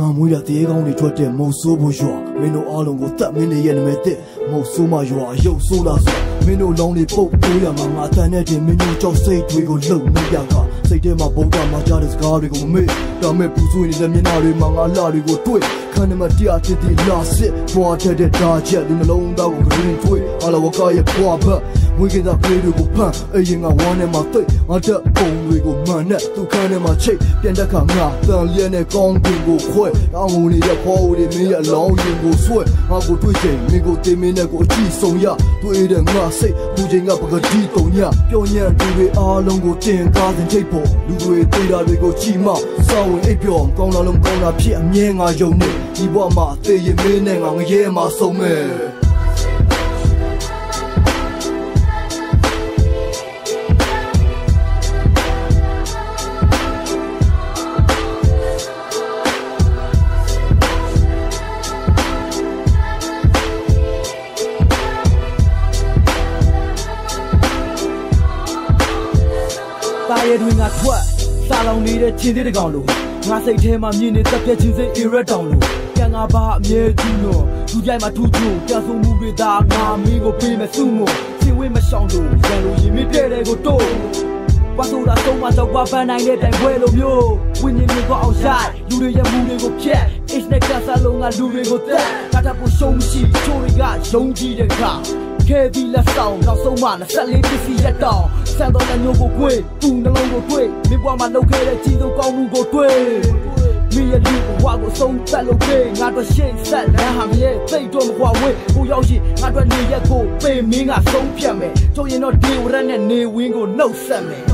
မွေးရတဲ့ကောင်းတွေထွက်တဲ့မုံဆိုးဖို့ရွာမင်းတို့အားလုံးကိုတတ်မင်းတွေရဲ့နာမည်တဲ့မုံဆိုးမရွာအယုတ်ဆိုးလာဆိုမင်းတို့လောင်းတွေပုတ်တိုးရမှာငါတန်တဲ့တင်မင်းတို့ကြောက်စိတ်တွေကိုလှုပ်နေကြကစိတ်ထဲမှာဗုဒ္ဓမှာကြားတဲ့စကားတွေကိုမမေ့ဒါမဲ့ပူဆွေးနေတဲ့မျက်နှာတွေမှာငါလှတွေကိုတွေ့ခန္ဓာမှာတရားချစ်တဲ့လာစစ်ဘွားတဲ့ဒါချက်လူနှလုံးသားကိုဂရင်းထွေးအလာဝကရဲ့ဘွားဘတ်မွေးကတဲ့ပြေတွေကိုဖမ်းအရင်ကဝမ်းနဲ့မှာသိငါတက်ပုံတွေကိုမှန်နဲ့သူခန်းထဲမှာချိတ်ပြန်တက်ခါငါတန်လျက်နဲ့ကောင်းကင်ကိုခွဲတောင်းဝင်နေတဲ့ဖော်ဦးတွေမင်းရဲ့အလောင်းရင်ကိုဆွဲငါကိုတွေ့ချိန်မင်းကိုတင်မင်းနဲ့ကိုအကြည့်ဆုံးရတွေ့တဲ့ငါစိတ်ဘူးချိန်ကပကတိတုံညပျော်ညံ့သူတွေအားလုံးကိုတင်ကားစဉ်ချိတ်ဖို့လူတွေတွေ့တာတွေကိုကြည့်မှစောင်းဝင်အိပ်ပျော်ကောင်းလာလုံးကောင်းလာဖြစ်အမြဲငါယုံနေဒီဘဝမှာသေရင်မင်းနဲ့ငါငရဲမှာဆုံးမဲ့大爷对我ထွက်စာလောင်နေတဲ့ချင်းသေးတကောင်လို့ငါစိတ်ထဲမှာမြင်နေတက်ပြက်ချင်းစိတ်အရက်တောင်လို့ပြန်ငါဘာအမြဲကြည့်လို့သူကြိုက်မှာထူးထူးကြဆုံမှုတွေဒါငါမင်းကိုပေးမယ်စုမို့စင်ဝေးမရှောင်လို့ရန်လို့ရင်မတဲ့တဲ့ကိုတို့ဘာလို့လာဆုံးမတော့ဘာပန်းနိုင်တဲ့တိုင်ပွဲလိုမျိုးဝင်းရင်တွေကိုအောင်ရှိုက်လူတွေရဲ့မှုတွေကိုဖျက် H နဲ့ကစားလုံးကလူတွေကိုတက်ကားတာဖို့ရှုံးရှိချိုးတွေကယုံကြည်တဲ့ခါခဲပြီးလက်ဆောင်နောက်ဆုံးမှ24ပစ္စည်းရက်တောင်ဆန်တော်တဲ့မျိုးကိုကွေးပူနှလုံးကိုတွေ့မိဘမှာလောက်ခဲ့တဲ့ကြီးဆုံးကောင်းမှုကိုတွေ့မိရဲ့လူဘဝကိုဆုံးသက်လို့ပေးငါတို့ရှေ့ဆက်လမ်းဟာမရဲ့သိတော့မကွာဝေးကိုရောက်ရှိငါတို့နေရက်ကိုပေးမင်းကဆုံးဖြတ်မယ်ကြိုးရင်တော့ဒီဝရက်နဲ့နေဝင်းကိုနှုတ်ဆက်မယ်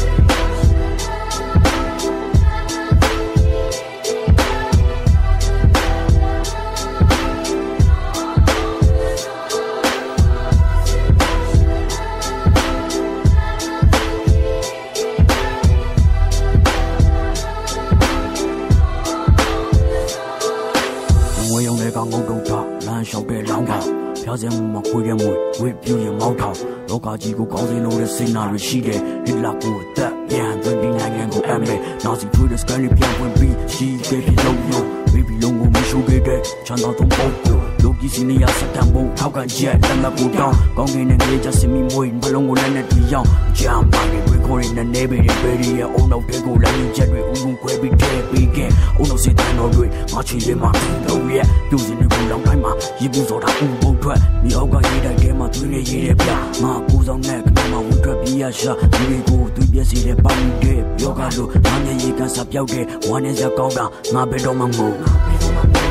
刚刚都他，蓝小白浪涛，飘在木马灰的木，会表演毛头，老家几个高山路的谁那里洗的，一拉过的，眼准备那眼过安排，那是推的sky里偏会比，洗给皮肉肉，baby 龙我没输给的，全当中包裹。ลูกที่สิ่งนี้อยากสักทางบุกเท่ากันแย่แต่ละกูต้องกองเงินนั้นจะสิ่งมีมวยพลังกูนั้นที่ยองจามไปในบริโภคนั้นเนบิเบรีโอ้เราเด็กกูแล้วยิ่งเจ็ดด้วยอุ้งเควบิเทปีเกโอ้เราเสียดายน้อยด้วยมาชี้เลยมาดูเย่ดูสิ่งนี้กูลองไปมายิ่งกูสอดอุ้งบุกด้วยมีเอาก็ยิ่งได้เกมาตุยเลยยิ่งได้เปล่ามากูสองแน่ก็มาวุ่นด้วยพี่อาชาดูเลยกูตุยเบี้ยสิเลยปามีเดบยกกันดูงานยิ่งกันสับยาวเกวันนี้จะก้าวด่างงาไปดองมังโง่